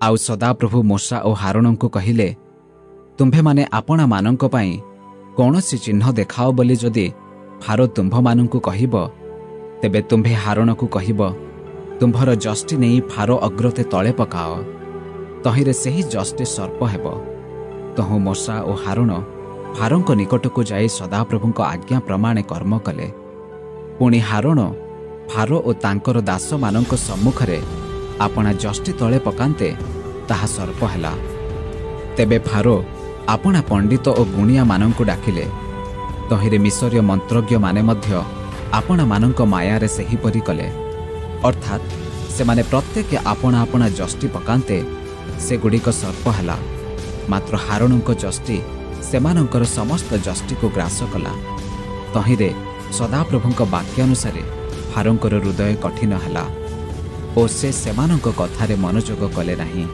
आउ सदाप्रभु मूसा और हारून को कहिले, तुम्भे माने आपणा मानंक पई कौनसी चिन्ह देखाओ बोली जदि फारो तुम्भ मानंकु कहिब, तेबे तुम्भे हारून को कहिब, तुम्भर जष्टि नहीं फारो अग्रते तले पकाओ, तहिरे सेही जष्टि सर्प हेब। तहु मूसा और हारून फारों निकट को जाई सदाप्रभुଙ୍କ आज्ञा प्रमाणे कर्म कले। पुणी हारून फारो और तांकर दास मानंक सम्मुखरे आपणा जष्टि तले पकान्ते, ताहा सर्प हेला। तेबे फारो आपणा पंडित और गुणिया मानंकु डाकिले। तहिरे मिसरीय मंत्रज्ञ माने मध्य आपणा मानंक मायारे सेहीपरि कले। अर्थात सेमाने प्रत्येक आपणा आपणा जष्टि पकान्ते, से गुड़िक सर्प हेला। मात्र हारूणଙ୍କ जष्टि सेमानंकर समस्त जष्टि को ग्रास कला। तहिरे सदाप्रभुଙ୍କ वाक्यानुसारे फारोंकर हृदय कठिन हेला और से सेमानंक कथारे मनोयोग कले नहीं।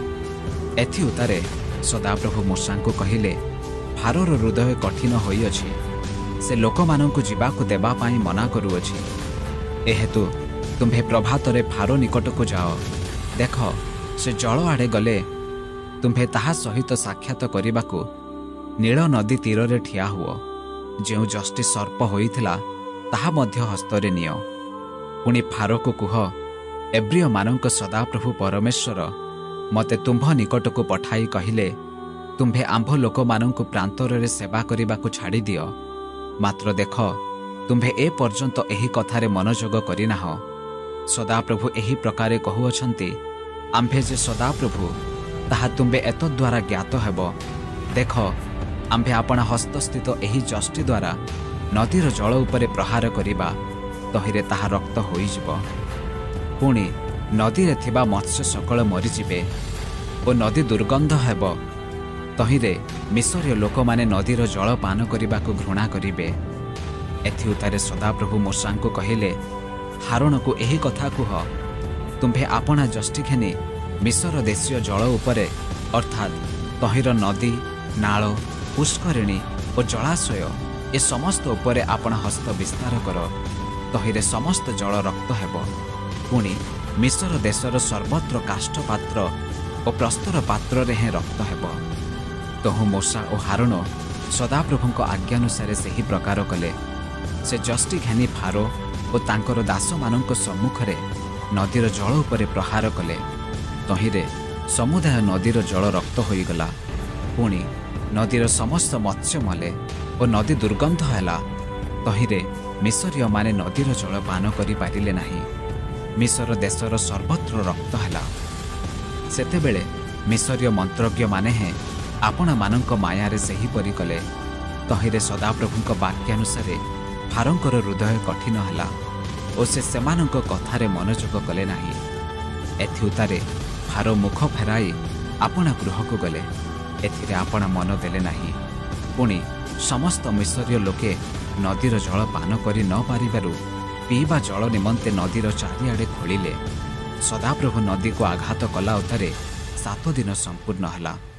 एथि उतारे सदाप्रभु मूसा को कहिले, फारोर हृदय कठिन होइअछि, से लोकमानंकु जीवाकु देबा पाई मना करूअछि। एहेतु तुम्भे प्रभातरे फारो निकट को जाओ, देख से जल आड़े गले तुम्भे ताहा सहित साक्षात करिबाकु नील नदी तीर ठिया हुओ। जो जष्टि सर्प होइथिला ताहा मध्य हस्तरे नियो। पुणी फारो को कुह, एब्रिय मानंक सदाप्रभु परमेश्वर मते तुम्भ निकट को पठाई कहिले, तुम्भे आंभ लोक मानंकु प्रांतरे सेवा करिबाकु छाड़ी दियो। मात्र देख तुम्भे ए पर्यंत एही कथारे मनोयोग करिनाह। सदाप्रभु एही प्रकारे कहुअछंती, आंभे जे सदाप्रभु ताहा तुम्भे एतद्वारा ज्ञात हेब। देख आंभे आपणा हस्तस्थित एही जष्टि द्वारा नदीर जल उपरे प्रहार करिबा, तहिरे ताहा रक्त होइजिब। पुणी नदीरे थिबा मत्स्य सकल मरिजिबे और नदी दुर्गंध हेब। तहिरे मिसरीय लोक माने नदीर जल पान करिबाकु घृणा करिबे। एथि उतारे सदाप्रभु मूसा को कहिले, हारून को एही कथा कुह, तुम्भे आपणा जष्टि घेनी मिसर देशीय जल उपरे अर्थात तहिर नदी, नाल, पुष्करिणी और जलाशय ए समस्त उपरे आपणा हस्त विस्तार कर, तहिरे समस्त जल रक्त हेब। पुणी मिसर देशर सर्वत्र काष्ठ पात्र और प्रस्तर पात्र रे हे रक्त हेब। तहु मूसा और हारून सदाप्रभुଙ୍କ आज्ञानुसारे सेही प्रकार कले। से जष्टि घेनी फारो और तांकर दास मानंक सम्मुखरे नदीर जल उपरे प्रहार कले। तहिरे समुदाय नदीर जल रक्त होइगला। पुणी नदीर समस्त मत्स्य मले और नदी दुर्गंध हैला। तहिरे मिसरीय माने नदीर जल पान करि पारिले नाही। मिसर देशर सर्वत्र रक्त हैला। सेतेबेले मिसरीय मंत्रज्ञ माने हे आपणा मानंक मायारे सेहीपरि कले। तहिरे सदाप्रभुଙ୍କ वाक्यानुसारे फारोंकर हृदय कठिन हैला और से सेमानंक कथारे मनोयोग कले नाही। एथि उतारे फारो मुख फेराई आपणा गृह को गले। एथिरे आपणा मन देले नाही। पुणी समस्त मिसरीय लोके नदीर जल पान करि न पारिबारु पीवा जल निमंते नदीर चारिआडे खोलिले। सदाप्रभु नदी को आघात कला उतारे 7 दिन संपूर्ण हला।